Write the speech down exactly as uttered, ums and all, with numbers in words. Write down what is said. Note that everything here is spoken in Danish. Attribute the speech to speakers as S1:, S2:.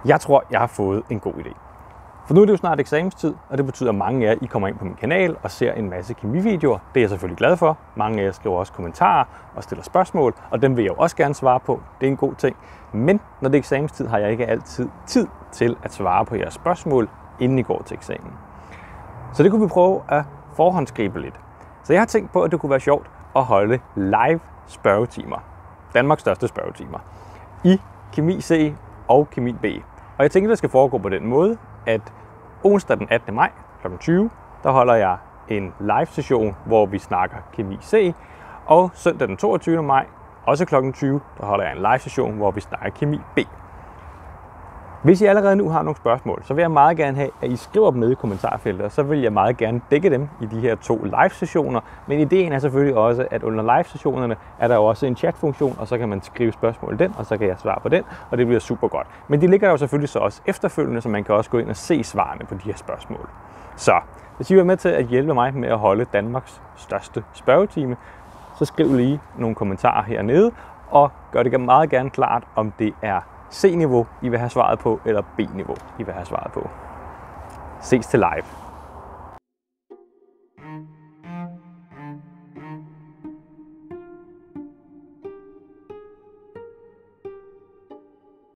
S1: Jeg tror, jeg har fået en god idé. For nu er det jo snart eksamenstid, og det betyder, at mange af jer I kommer ind på min kanal og ser en masse kemivideoer. Det er jeg selvfølgelig glad for. Mange af jer skriver også kommentarer og stiller spørgsmål, og dem vil jeg jo også gerne svare på. Det er en god ting. Men når det er eksamenstid, har jeg ikke altid tid til at svare på jeres spørgsmål, inden I går til eksamen. Så det kunne vi prøve at forhåndsgribe lidt. Så jeg har tænkt på, at det kunne være sjovt at holde live spørgetimer. Danmarks største spørgetimer. I Kemi C og Kemi B. Og jeg tænker, at det skal foregå på den måde, at onsdag den attende maj klokken tyve, der holder jeg en live session, hvor vi snakker Kemi C. Og søndag den toogtyvende maj, også klokken tyve, der holder jeg en live session, hvor vi snakker Kemi B. Hvis I allerede nu har nogle spørgsmål, så vil jeg meget gerne have, at I skriver dem nede i kommentarfeltet, og så vil jeg meget gerne dække dem i de her to live-sessioner. Men ideen er selvfølgelig også, at under live-sessionerne er der jo også en chat-funktion, og så kan man skrive spørgsmål i den, og så kan jeg svare på den, og det bliver super godt. Men de ligger der jo selvfølgelig så også efterfølgende, så man kan også gå ind og se svarene på de her spørgsmål. Så hvis I vil være med til at hjælpe mig med at holde Danmarks største spørgetime, så skriv lige nogle kommentarer hernede, og gør det meget gerne klart, om det er C-niveau, I vil have svaret på, eller B-niveau, I vil have svaret på. Ses til live.